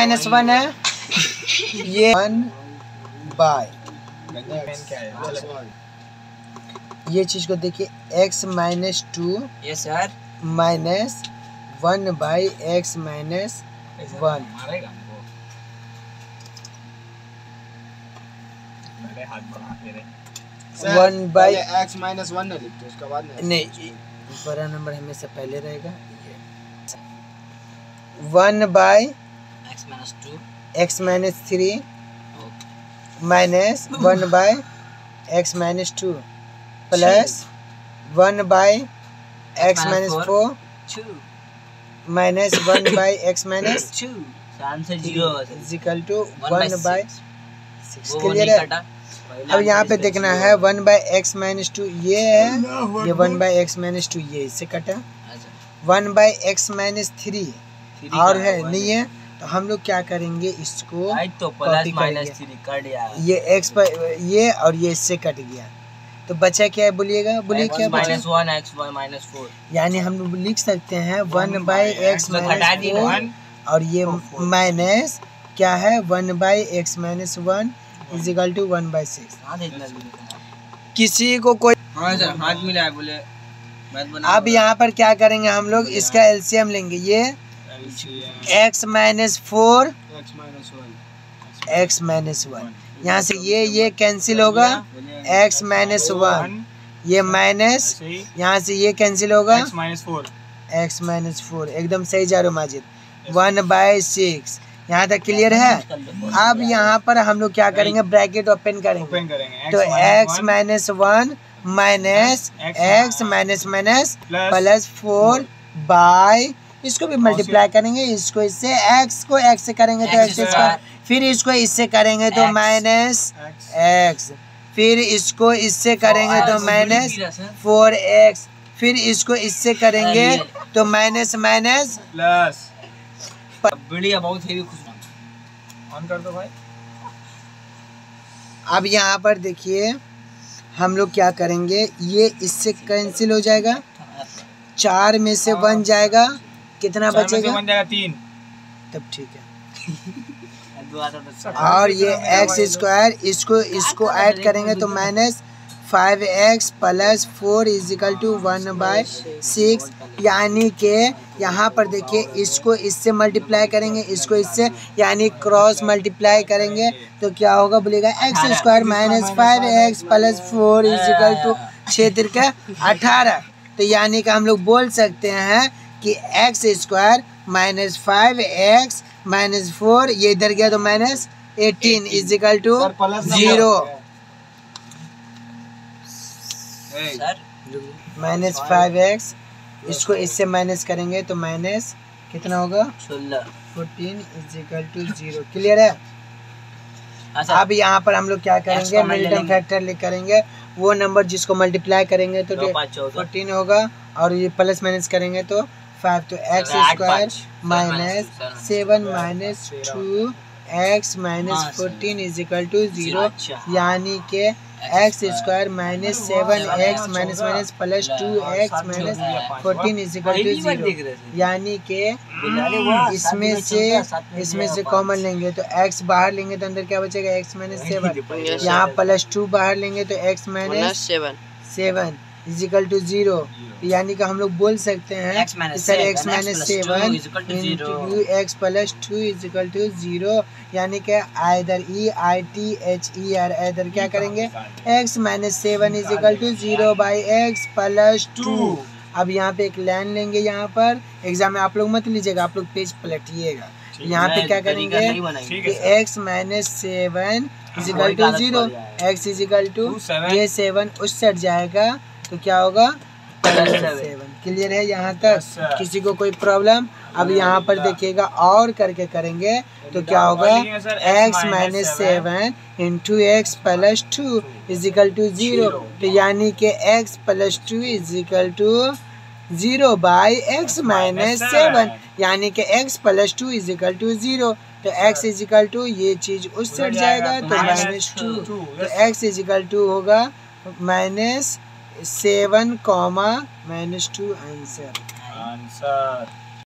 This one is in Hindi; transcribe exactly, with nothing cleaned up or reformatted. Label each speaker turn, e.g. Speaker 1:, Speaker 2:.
Speaker 1: माइनस वन है, ये वन बाय ये चीज को देखिए x minus two
Speaker 2: yes sir
Speaker 1: minus one by x minus one. One by
Speaker 3: x minus one ना लिखते उसके बाद
Speaker 1: नहीं, बड़ा नंबर हमेशा पहले रहेगा। One by
Speaker 2: x minus two
Speaker 1: x minus three minus one by x minus two plus one by x minus four minus one by x minus
Speaker 2: two. Answer zero
Speaker 1: is equal to one by six. Clear है? अब यहाँ पे देखना है one by x minus two ये है, ये one by x minus two ये इससे कटा, one by x minus three और है नहीं है, तो हम लोग क्या करेंगे इसको
Speaker 2: तो प्लस माइनस थ्री कट गया,
Speaker 1: ये एक्स पर ये और ये इससे कट गया, तो बचा क्या है बोलिएगा, बोलिए क्या बचा?
Speaker 2: Minus one x minus four,
Speaker 1: यानी हम लोग लिख सकते हैं one by x minus four और ये माइनस क्या है one by x minus one is equal to one by six. किसी को कोई
Speaker 2: हाथ मिला बोले।
Speaker 1: अब यहाँ पर क्या करेंगे हम लोग, इसका एलसीएम लेंगे, ये x minus four x minus one, यहाँ से ये ये कैंसिल होगा, x माइनस वन, ये माइनस यहाँ से ये कैंसिल होगा, x minus four x minus four एकदम सही जा रहे हो माजिद, वन बाई सिक्स। यहाँ तक क्लियर है? अब यहाँ पर हम लोग क्या करेंगे, ब्रैकेट ओपन करेंगे, तो x minus one minus x minus minus plus four by, इसको भी मल्टीप्लाई करेंगे, इसको इससे, x को x से करेंगे तो x स्क्वायर, फिर इसको इससे करेंगे तो माइनस x, फिर इसको इससे करेंगे तो माइनस फोर एक्स, फिर इसको इससे करेंगे तो माइनस माइनस
Speaker 3: प्लस।
Speaker 2: बढ़िया, बहुत हेवी खुश
Speaker 3: ऑन कर दो भाई।
Speaker 1: अब यहाँ पर देखिए हम लोग क्या करेंगे, ये इससे कैंसिल हो जाएगा, चार में से वन जाएगा, कितना बचेगा,
Speaker 3: बन जाएगा तीन,
Speaker 1: तब ठीक है। और ये एक्स स्क्वायर, इसको इसको ऐड करेंगे तो minus five x plus four is equal to one by six, यानी कि यहाँ पर देखिए इसको इससे मल्टीप्लाई करेंगे, इसको इससे, यानी क्रॉस मल्टीप्लाई करेंगे तो क्या होगा बोलेगा, x square minus five x plus four is equal to छः तिरका अठारह। तो यानी कि हम लोग बोल सकते हैं कि x square minus five x minus four, ये इधर गया तो minus eighteen is equal to zero, minus five x, इसको इससे माइनस करेंगे तो माइनस कितना होगा, fourteen is equal to zero. Clear है? अब यहाँ पर हम लोग क्या करेंगे, मिल्टन फैक्टर लिख करेंगे, वो नंबर जिसको मल्टीप्लाई करेंगे तो फोर्टीन होगा, और ये प्लस माइनस करेंगे तो फाइव, तो x square minus seven minus two x minus fourteen is equal to zero, यानी कि x square minus seven x minus minus plus two x minus fourteen is equal to zero, यानी कि इसमें से इसमें से कॉमन लेंगे तो x बाहर लेंगे तो अंदर क्या बचेगा, x माइनस सेवन, यहाँ प्लस टू बाहर लेंगे तो x minus seven seven is equal to zero, यानी कि हम लोग बोल सकते हैं sir x minus seven into x plus two is equal to zero, यानी कि either E I T H E R, इधर क्या करेंगे, x minus seven is equal to zero by x plus two. अब यहाँ पे एक लाइन लेंगे, यहाँ पर एग्जाम में आप लोग मत लीजिएगा, आप लोग पेज पलटिएगा, यहाँ पे क्या करेंगे कि x minus seven is equal to zero, x is equal to ये सेवन उस साइड जाएगा तो क्या होगा सेवन। क्लियर है यहाँ तक? किसी को कोई प्रॉब्लम? अब यहाँ पर देखिएगा और करके करेंगे तो क्या होगा, x minus seven into x plus two is equal to zero, तो यानी कि x plus two is equal to zero by x minus seven, यानी कि x plus two is equal to zero, तो x इज इक्वल टू ये चीज उस साइड जाएगा तो माइनस टू, तो x इज इक्वल टू होगा minus seven comma minus two answer.
Speaker 3: Answer